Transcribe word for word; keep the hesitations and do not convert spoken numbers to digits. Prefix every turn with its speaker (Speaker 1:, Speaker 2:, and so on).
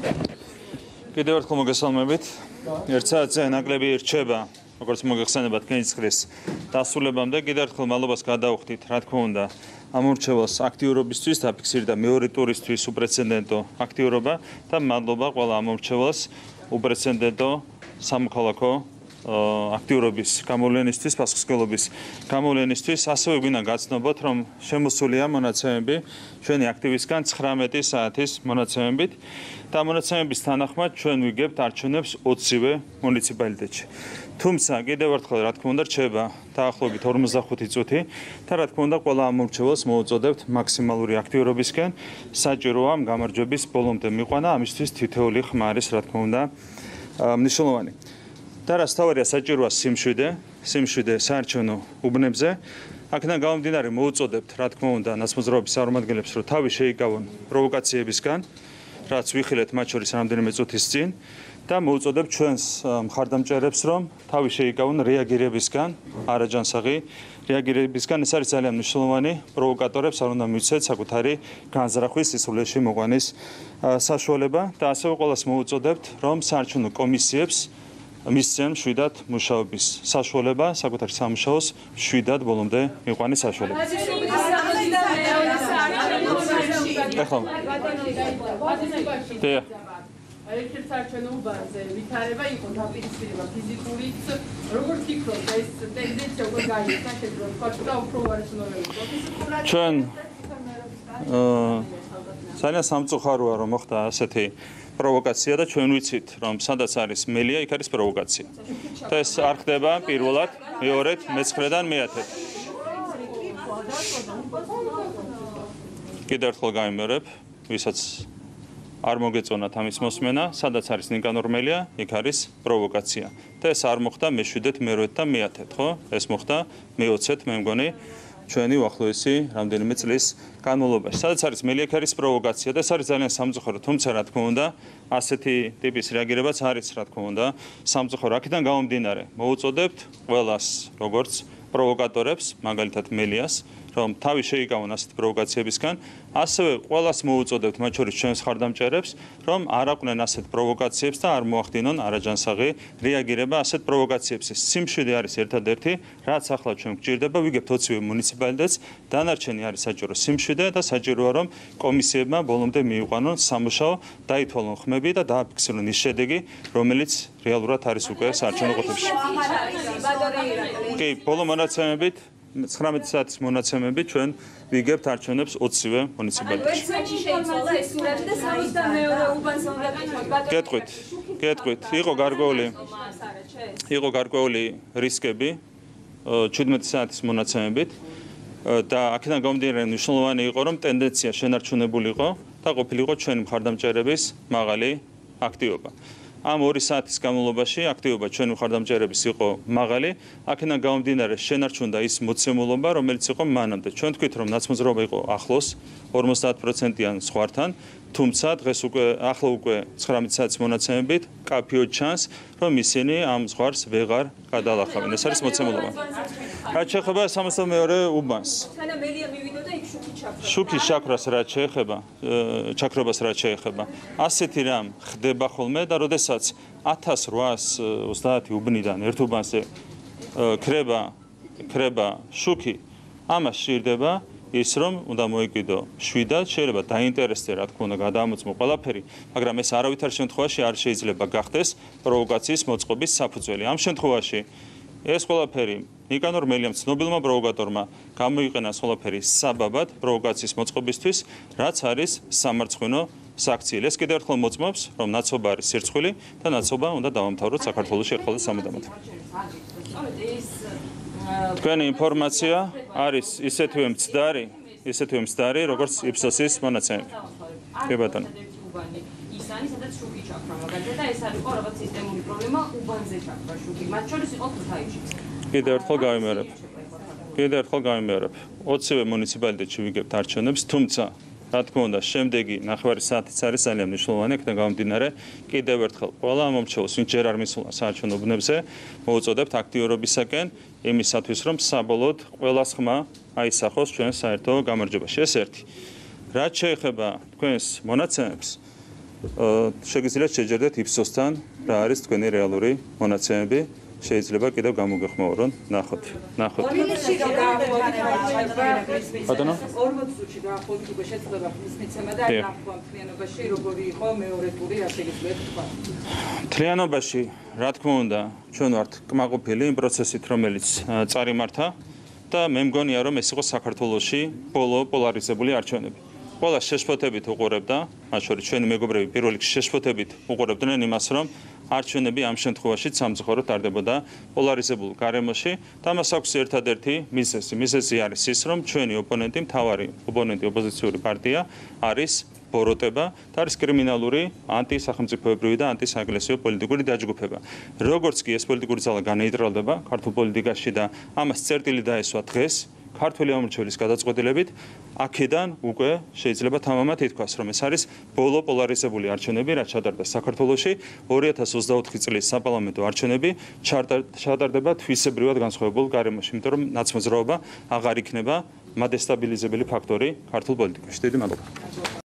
Speaker 1: კიდევ ერთხელ მოგესალმებით. ერთ საათზე ნაკლები რჩება, როგორც მოგეხსენებათ, კენჭისყრის დასრულებამდე. კიდევ ერთხელ მადლობას გადავხდით, რა თქმა უნდა, ამ მრჩეველს აქტიურობისთვის დაფიქსირდა მეორე ტურისთვის უპრეცედენტო აქტიურობა და მადლობა ყველა ამ მრჩეველს უპრეცედენტო სამოქალაქო აქტიურობის გამოვლენისთვის, პასუხისმგებლობის გამოვლენისთვის. ასევე გვინდა გაცნობოთ, რომ შემოსულია მონაცემები ჩვენი აქტივისგან ცხრამეტი საათის მონაცემებით და მონაცემების თანახმად ჩვენ ვიგებთ არჩევნებს ოცივე მუნიციპალიტეტში. თუმცა კიდევ ერთხელ რა თქმა უნდა რჩება დაახლოებით ორმოცდახუთი წუთი და რა თქმა უნდა ყველა ამ მრჩეველს მოუწოდებთ მაქსიმალური აქტიურობისკენ. საჭიროა ამ გამარჯვების ბოლომდე მიყვანა, ამისთვის თითოეული ხმა არის რა თქმა უნდა მნიშვნელოვანი. და რასთავარია საჭიროა სიმშვიდე, სიმშვიდე საარჩევნო უბნებზე. აქედან გამომდინარე მოუწოდებთ რა თქმა უნდა ნაცმოძრაობის წარმომადგენლებს, რომ თავი შეიკავონ პროვოკაციებისგან, რაც ვიხილეთ მათ შორის რამდენიმე წუთის წინ და მოუწოდებთ ჩვენს მხარდამჭერებს, რომ თავი შეიკავონ რეაგირებისგან, არაჯანსაღი რეაგირებისგან. ეს არის ძალიან მნიშვნელოვანი. პროვოკატორებს არ უნდა მივცეთ საკუთარი განზრახვის სისულელში მოყვანის საშუალება და ასევე ყველას მოუწოდებთ, რომ საარჩევნო კომისიებს მისცემ შვიდად მუშაობის საშუალება, საკუთარი სამუშაოს შვიდად ბოლომდე მიყვანის საშუალება.
Speaker 2: ერთ-ერთ საარჩევნო უბანზე ვითარება იყო დაპირისპირება ფიზიკურით, როგორ ფიქრობთ ეს ტენდენცია უკვე გაიხსნა შეგვიძლია თქვა და უფრო უარესნობები.
Speaker 1: ჩვენ ძალიან სამწუხაროა რომ მოხდა ასეთი პროვოკაცია და ჩვენ ვიცით რომ სადაც არის მელია, იქ არის პროვოკაცია. და ეს არ ხდება პირველად, მეორედ, მეცხრედან მეათედ. კიდევ ერთხელ გამიმეორებ, ვისაც არ მოგეწონათ ამის მოსმენა, სადაც არის ნიკანორ მელია, იქ არის პროვოკაცია. და ეს არ მოხდა მეშვიდეთ, მერვედ და მეათედ, ხო? ეს მოხდა მეოცეთ, მე მგონი ჩვენი უახლოესი რამდენიმე წლის განმავლობაში. სადაც არის მელია, იქ არის პროვოკაცია და ეს არის ძალიან სამწუხარო, თუმცა რა თქმა უნდა, ასეთი ტიპის რეაგირებაც არის, რა თქმა უნდა, სამწუხარო. აქედან გამომდინარე, მოუწოდებთ ყველას, როგორც პროვოკატორებს, მაგალითად მელიას, რომ თავი შეიკავონ ასეთ პროვოკაციებისგან, ასევე ყველას მოუწოდებთ, მათ შორის ჩვენს მხარდამჭერებს, რომ არ აყვნენ ასეთ პროვოკაციებს და არ მოახდინონ არაჯანსაღი რეაგირება ასეთ პროვოკაციებს. სიმშვიდე არის ერთადერთი, რაც ახლა ჩვენ გვჭირდება, ვიგებთ ოცივე მუნიციპალიტეტს, დანარჩენი არის საჭირო სიმშვიდე და საჭიროა რომ კომისიებმა ბოლომდე მიიყვანონ სამუშაო, დაითვალონ ხმები და დააფიქსირონ ის შედეგი, რომელიც რეალურად არის უკვე საარჩევნო ყოფებში. კი, ბოლო მონაცემებით ცხრამეტი საათის მონაცემებით ჩვენ ვიგებთ არჩევნებს ოცივე მუნიციპალიტეტში. გეტყვით, გეტყვით, იყო გარკვეული იყო გარკვეული რისკები შვიდმეტი საათის მონაცემებით და აქედან გამომდინარე მნიშვნელოვანი იყო რომ ტენდენცია შენარჩუნებული იყო და ყოფილიყო ჩვენი მხარდამჭერების მაღალი აქტივობა. ამ ორი საათის განმავლობაში აქტივობა ჩვენი მხარდამჭერების იყო მაღალი. აქედან გამომდინარე შენარჩუნდა ის მოცემულობა, რომელიც იყო მანამდე. ჩვენ თქვით, რომ ნაცმოძრაობა იყო ახლოს ორმოცდაათ პროცენტიან ზღვართან, თუმცა დღეს უკვე ახლა უკვე ცხრამეტი საათის მონაცემებით კაფეოდ ჩანს, რომ ისინი ამ ზღვარს ვეღარ გადალახავენ. ეს არის მოცემულობა. რაც შეეხება სამოცდამეორე უბანს. შუქის ჩაქრას რაც შეეხება, ჩაქრობას რაც შეეხება, ასეთი რამ ხდება ხოლმე და როდესაც ათას რვაას ოცდაათი უბნიდან ერთ უბანზე ქრება ქრება შუქი, ამას სჭირდება ის რომ უნდა მოიკვიდო შვიდად, შეიძლება დაინტერესდე რა თქმა უნდა გადაამოწმო ყველაფერი, მაგრამ ეს არავითარ შემთხვევაში არ შეიძლება გახდეს პროვოკაციის მოწყობის საფუძველი. ამ შემთხვევაში ეს ყველაფერი ნიკანორ მელიამ ცნობილმა პროვოკატორმა გამოიყენა ყველაფერი საბაბად პროვოკაციის მოწყობისთვის, რაც არის სამარცხვინო საქციელი. ეს კიდევ ერთხელ მოწმობს, რომ ნაცობა არის სირცხვილი და ნაცობა უნდა დავამთავროთ საქართველოში ერთხელ და სამუდამოდ. თქვენი ინფორმაცია არის ისეთივე მცდარი, ისეთივე მცდარი, როგორც იფსოსის მონაცემები. კი ბატონო. ისანი, სადაც შუქი ჩაქრა მაგალითად და ეს არის ყო რაღაც სისტემური პრობლემა უბანზე ჩაქრა შუქი. მათ შორის იყო ქუთაისში. კიდევ ერთხელ გავიმეორებ. კიდევ ერთხელ გავიმეორებ. ოცივე მუნიციპალიტეტში ვიგებთ არჩევნებს, თუმცა რა თქმა უნდა, შემდეგი ნახევარი საათიც არის ძალიან მნიშვნელოვანი, აქედან გამომდინარე, კიდევ ერთხელ ყველა მომრჩეველს, ვინც ჯერ არ მისულა საარჩევნო უბნებზე, მოუწოდებთ აქტიურობისაკენ, იმისათვის, რომ საბოლოოდ ყველას ხმა აისახოს ჩვენ საერთო გამარჯვებაში. ეს ერთი. რაც შეეხება თქვენს მონაცემებს, შეგიძლიათ შეჯერდეთ იფსოსთან რა არის თქვენი რეალური მონაცემები შეიძლება კიდევ გამოგეხმაურონ ნახოთ ნახოთ ბატონო
Speaker 3: ორმოც წუთში გაახოლით უკვე შეცდომა ხმის მიცემა და აი ნახვა მთლიანობაში როგორი იყო მეორე ტური რა შეგიძლიათ თქვა
Speaker 1: მთლიანობაში რა თქმა უნდა ჩვენ ვართ კმაყოფილი იმ პროცესით რომელიც წარიმართა და მე მგონია რომ ეს იყო საქართველოში ბოლო პოლარიზებული არჩევნები ყველა შეშფოთებით უყურებდა მათ შორის ჩვენი მეგობრები პირველ რიგში შეშფოთებით უყურებდნენ იმას რომ არჩევნები ამ შემთხვევაში სამწუხაროდ ტარდებოდა პოლარიზებულ გარემოში და მას აქვს ერთადერთი მიზეზი მიზეზი არის ის რომ ჩვენი ოპონენტი მთავარი ოპონენტი ოპოზიციური პარტია არის ბოროტება და არის კრიმინალური ანტისახელმწიფოებრივი და ანტისაეკლესიო პოლიტიკური დაჯგუფება. როგორც კი ეს პოლიტიკური ძალა განეიტრალდება ქართულ პოლიტიკაში და ამას წერტილი დაესვა დღეს ქართული ამორჩევლის გადაწყვეტილებით აქედან უკვე შეიძლება თამამად ითქვას რომ ეს არის ბოლო პოლარიზებული არჩევნები რაც ჩატარდა საქართველოში ორი ათას ოცდაოთხი წლის საპარლამენტო არჩევნები ჩატარდება თვისებრივად განსხვავებულ გარემოში იმიტომ რომ ნაცმოძრაობა აღარ იქნება მადესტაბილიზებელი ფაქტორი ქართულ პოლიტიკაში. დიდი მადლობა.